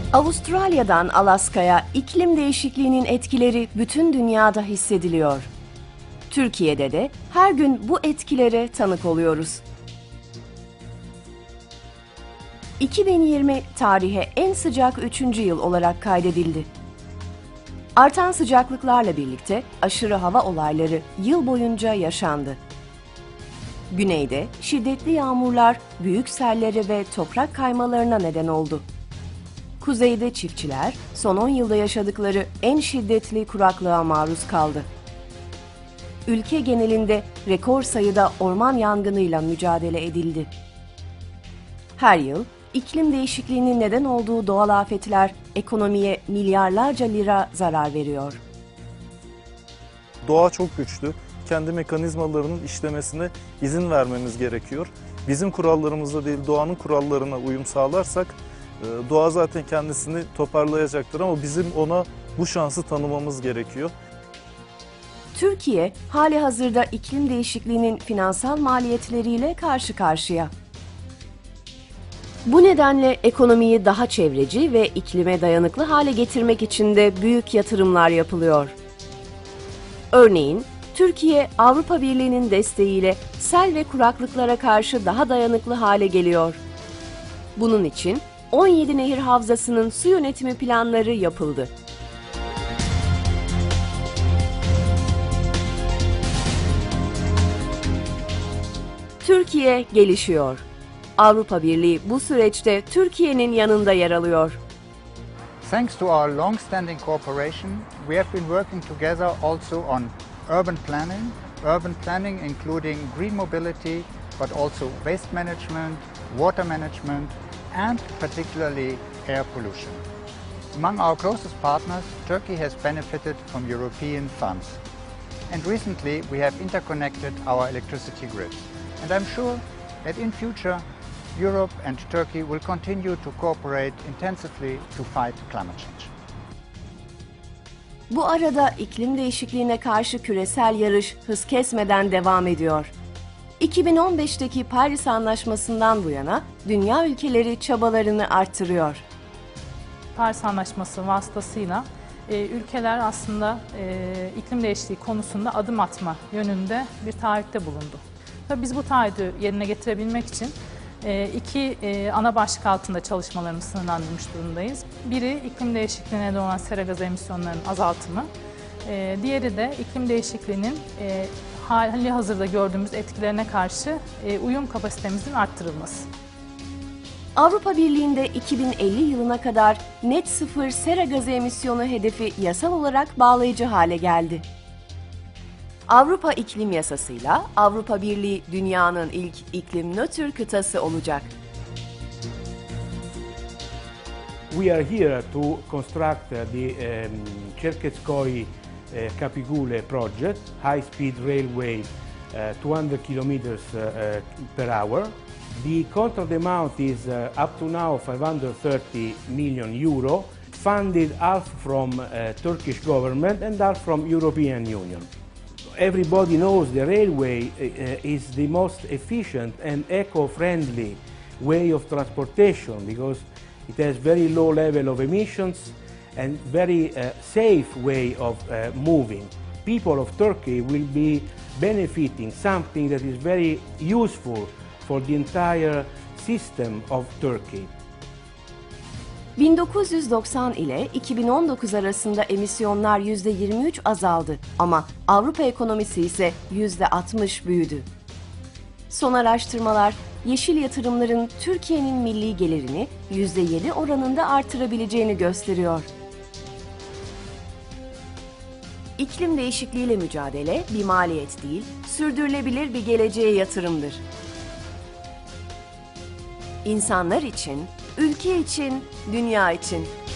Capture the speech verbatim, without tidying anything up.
Avustralya'dan Alaska'ya iklim değişikliğinin etkileri bütün dünyada hissediliyor. Türkiye'de de her gün bu etkilere tanık oluyoruz. iki bin yirmi tarihe en sıcak üçüncü yıl olarak kaydedildi. Artan sıcaklıklarla birlikte aşırı hava olayları yıl boyunca yaşandı. Güneyde şiddetli yağmurlar büyük sellere ve toprak kaymalarına neden oldu. Kuzeyde çiftçiler son on yılda yaşadıkları en şiddetli kuraklığa maruz kaldı. Ülke genelinde rekor sayıda orman yangınıyla mücadele edildi. Her yıl iklim değişikliğinin neden olduğu doğal afetler ekonomiye milyarlarca lira zarar veriyor. Doğa çok güçlü. Kendi mekanizmalarının işlemesine izin vermemiz gerekiyor. Bizim kurallarımızda değil, doğanın kurallarına uyum sağlarsak doğa zaten kendisini toparlayacaktır ama bizim ona bu şansı tanımamız gerekiyor. Türkiye, hali hazırda iklim değişikliğinin finansal maliyetleriyle karşı karşıya. Bu nedenle ekonomiyi daha çevreci ve iklime dayanıklı hale getirmek için de büyük yatırımlar yapılıyor. Örneğin, Türkiye, Avrupa Birliği'nin desteğiyle sel ve kuraklıklara karşı daha dayanıklı hale geliyor. Bunun için on yedi nehir havzasının su yönetimi planları yapıldı. Türkiye gelişiyor. Avrupa Birliği bu süreçte Türkiye'nin yanında yer alıyor. Thanks to our long-standing cooperation, we have been working together also on urban planning, urban planning including green mobility, but also waste management, water management, and particularly air pollution. Among our closest partners, Turkey has benefited from European funds. And recently we have interconnected our electricity grids. And I'm sure that in future, Europe and Turkey will continue to cooperate intensively to fight climate change. Bu arada iklim değişikliğine karşı küresel yarış hız kesmeden devam ediyor. iki bin on beşteki Paris Anlaşması'ndan bu yana dünya ülkeleri çabalarını arttırıyor. Paris Anlaşması vasıtasıyla e, ülkeler aslında e, iklim değişikliği konusunda adım atma yönünde bir taahhütte bulundu. Tabii biz bu taahhütü yerine getirebilmek için e, iki e, ana başlık altında çalışmalarımızı sınırlandırmış durumdayız. Biri iklim değişikliğine neden olan sera gazı emisyonlarının azaltımı, e, diğeri de iklim değişikliğinin e, hali hazırda gördüğümüz etkilerine karşı e, uyum kapasitemizin arttırılması. Avrupa Birliği'nde iki bin elli yılına kadar net sıfır sera gazı emisyonu hedefi yasal olarak bağlayıcı hale geldi. Avrupa İklim Yasası'yla Avrupa Birliği dünyanın ilk iklim nötr kıtası olacak. We are here to construct the um, Çerkezköy uh, Kapıkule project, high-speed railway, uh, two hundred kilometers uh, uh, per hour. The contract amount is uh, up to now five hundred thirty million euro, funded half from uh, Turkish government and half from European Union. Everybody knows the railway uh, is the most efficient and eco-friendly way of transportation because it has very low level of emissions and very uh, safe way of uh, moving. People of Turkey will be benefiting something that is very useful for the entire system of Turkey. bin dokuz yüz doksan ile iki bin on dokuz arasında emisyonlar yüzde yirmi üç azaldı ama Avrupa ekonomisi ise yüzde altmış büyüdü. Son araştırmalar, yeşil yatırımların Türkiye'nin milli gelirini yüzde yedi oranında artırabileceğini gösteriyor. İklim değişikliğiyle mücadele bir maliyet değil, sürdürülebilir bir geleceğe yatırımdır. İnsanlar için, ülke için, dünya için.